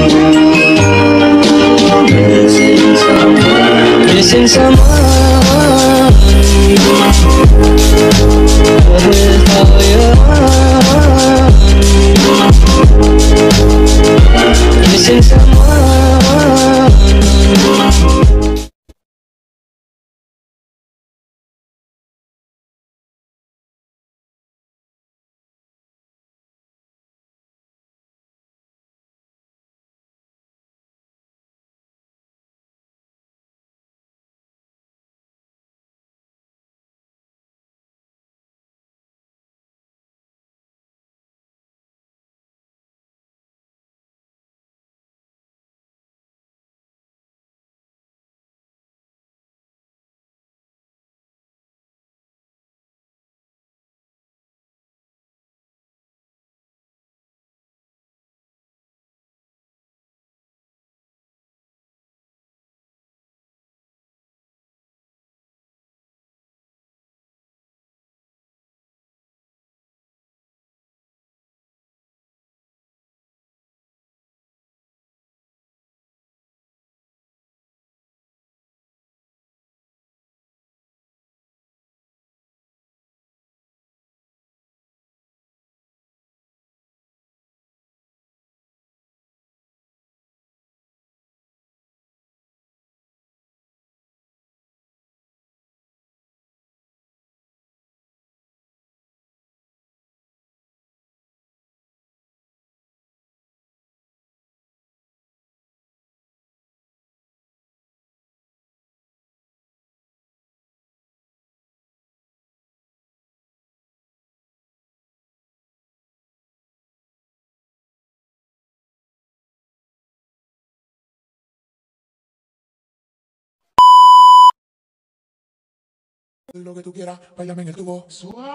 Missing someone with all your missing someone. Lo que tú quieras, báilame en el tubo suave.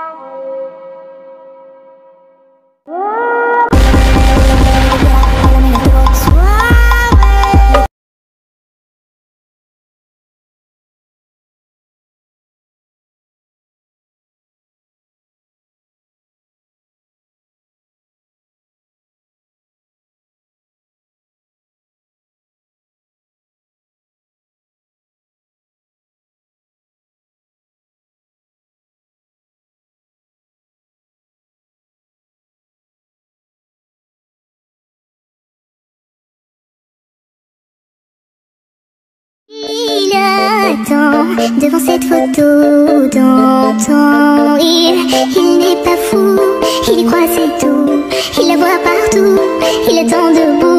Il attend devant cette photo d'antan. Il n'est pas fou, il y croit c'est tout. Il la voit partout, il attend debout.